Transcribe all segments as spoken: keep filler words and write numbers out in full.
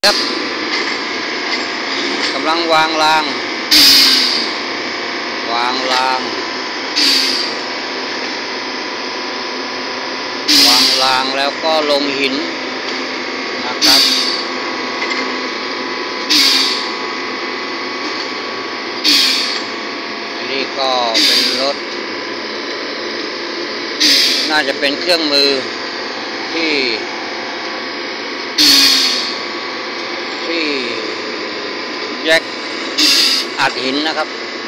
ครับกำลังวางรางวางรางวางรางแล้วก็ลงหินนะครับอันนี้ก็เป็นรถน่าจะเป็นเครื่องมือที่ที่แยกอัดหินนะครับ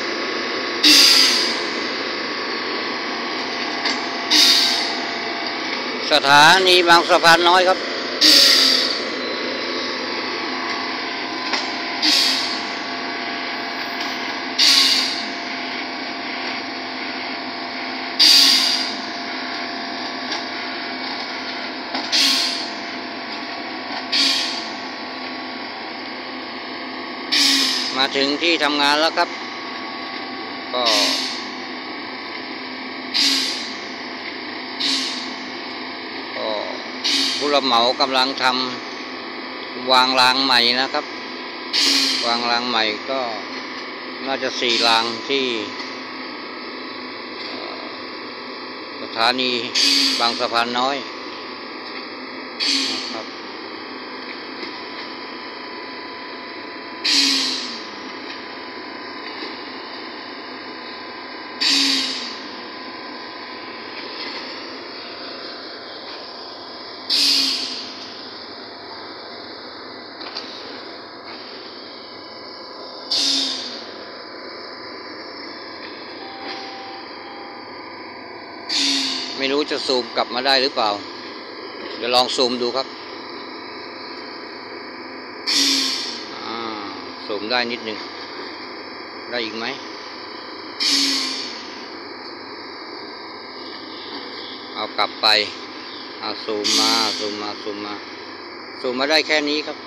สถานีบางสะพานน้อยครับมาถึงที่ทำงานแล้วครับก็ก็ผู้รับเหมากำลังทำวางรางใหม่นะครับวางรางใหม่ก็น่าจะสี่รางที่สถานีบางสะพานน้อยนะครับไม่รู้จะซูมกลับมาได้หรือเปล่าเดี๋ยวลองซูมดูครับซูมได้นิดนึงได้อีกไหมเอากลับไปเอาซูมมาซูมมาซูมมาซูมมาได้แค่นี้ครับ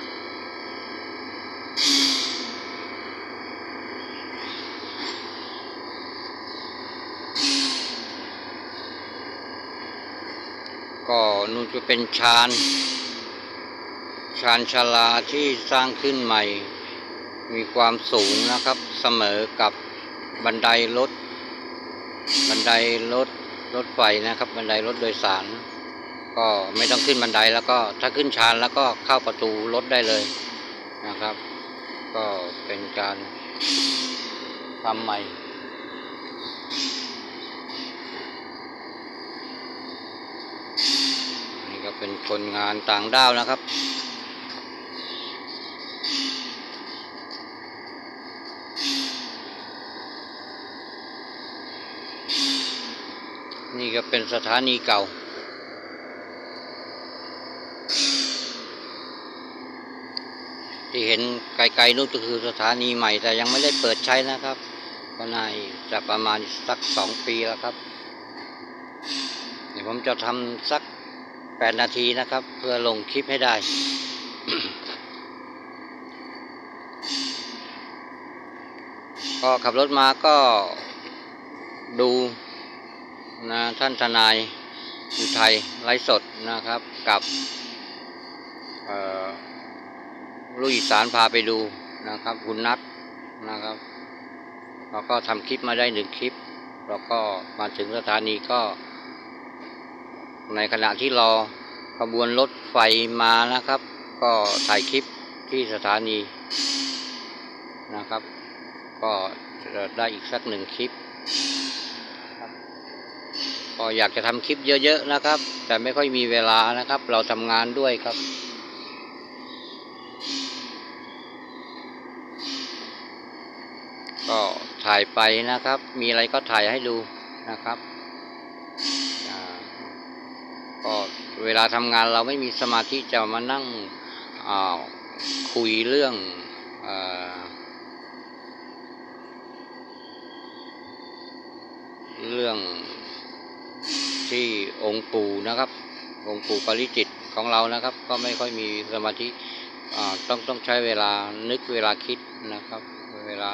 ก็นู่นจะเป็นชานชานชาลาที่สร้างขึ้นใหม่มีความสูงนะครับเสมอกับบันไดรถบันไดรถรถไฟนะครับบันไดรถโดยสารก็ไม่ต้องขึ้นบันไดแล้วก็ถ้าขึ้นชานแล้วก็เข้าประตูรถได้เลยนะครับก็เป็นการทำใหม่นี่ก็เป็นคนงานต่างด้าวนะครับนี่ก็เป็นสถานีเก่าที่เห็นไกลๆนู่นก็คือสถานีใหม่แต่ยังไม่ได้เปิดใช้นะครับก็น่าจะประมาณสักสองปีแล้วครับเดี๋ยวผมจะทำสักแปดนาทีนะครับเพื่อลงคลิปให้ได้ ก็ขับรถมาก็ดูนะท่านทนายอุทัยไลฟ์สดนะครับกับลูกอีสานพาไปดูนะครับคุณนัทนะครับแล้วก็ทำคลิปมาได้หนึ่งคลิปแล้วก็มาถึงสถานีก็ในขณะที่รอขบวนรถไฟมานะครับก็ถ่ายคลิปที่สถานีนะครับก็จะได้อีกสักหนึ่งคลิปก็อยากจะทำคลิปเยอะๆนะครับแต่ไม่ค่อยมีเวลานะครับเราทำงานด้วยครับก็ถ่ายไปนะครับมีอะไรก็ถ่ายให้ดูนะครับก็เวลาทำงานเราไม่มีสมาธิจะมานั่งคุยเรื่องเรื่องที่องค์ปู่นะครับองค์ปู่ปาริจิตของเรานะครับก็ไม่ค่อยมีสมาธิต้องต้องใช้เวลานึกเวลาคิดนะครับเวลา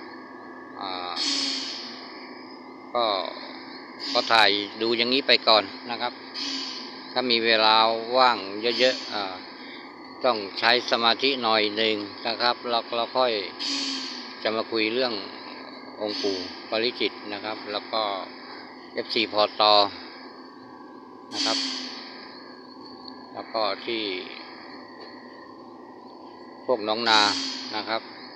ก็ก็ถ่ายดูอย่างนี้ไปก่อนนะครับถ้ามีเวลาว่างเยอะๆต้องใช้สมาธิหน่อยหนึ่งนะครับเราเราค่อยจะมาคุยเรื่ององค์ปู่ปริจิตรนะครับแล้วก็ เอฟ ซี พอตอนะครับแล้วก็ที่พวกน้องนานะครับ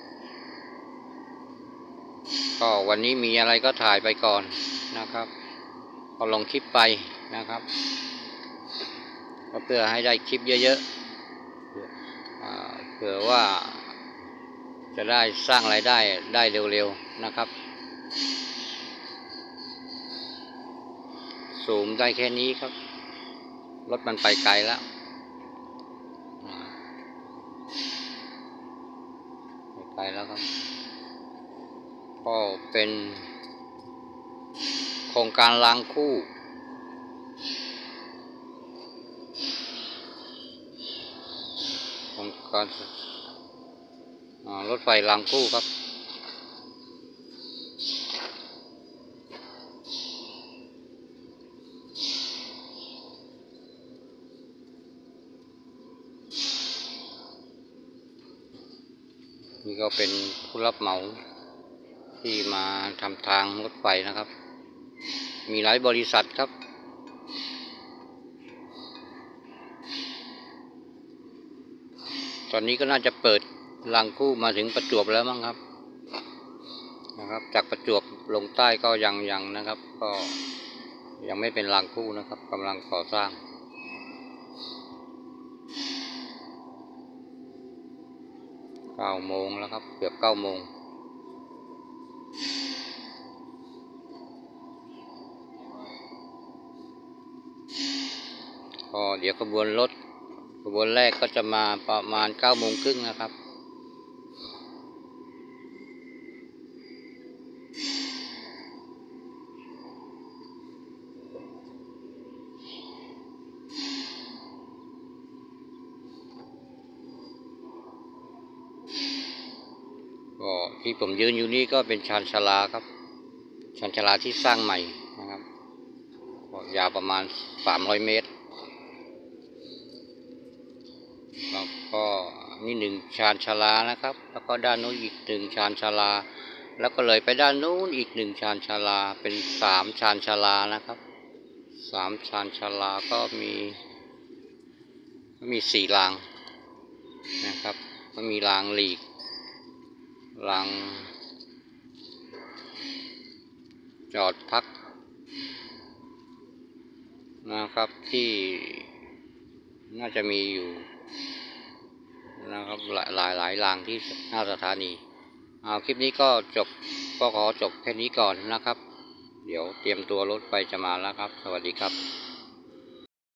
ก็วันนี้มีอะไรก็ถ่ายไปก่อนนะครับก็ลงคลิปไปนะครับก็เพื่อให้ได้คลิปเยอะๆเผื่อว่าจะได้สร้างรายได้ได้เร็วๆนะครับซูมได้แค่นี้ครับรถมันไปไกลแล้วไปไกลแล้วครับก็เป็นโครงการรางคู่โครงการรถไฟรางคู่ครับนี่ก็เป็นผู้รับเหมาที่มาทำทางรถไฟนะครับมีหลายบริษัทครับตอนนี้ก็น่าจะเปิดรางคู่มาถึงประจวบแล้วมั้งครับนะครับจากประจวบลงใต้ก็ยังยังนะครับก็ยังไม่เป็นรางคู่นะครับกำลังก่อสร้างเก้าโมงแล้วครับเกือบเก้าโมงก็เดี๋ยวขบวนรถขบวนแรกก็จะมาประมาณเก้าโมงครึ่งนะครับก็ที่ผมยืนอยู่นี่ก็เป็นชานชาลาครับชานชาลาที่สร้างใหม่นะครับยาวประมาณสามร้อยเมตรแล้วก็นี่หนึ่งชานชาลานะครับแล้วก็ด้านโน้นอีกหนึ่งชานชาลาแล้วก็เลยไปด้านโน้นอีกหนึ่งชานชาลาเป็นสามชานชาลานะครับสามชานชาลาก็มีมีสี่รางนะครับก็มีรางหลีกรางจอดพักนะครับที่น่าจะมีอยู่นะครับหลายหลายหลายรางที่หน้าสถานีเอาคลิปนี้ก็จบก็ขอจบแค่นี้ก่อนนะครับเดี๋ยวเตรียมตัวรถไฟจะมาแล้วครับสวัสดีครับ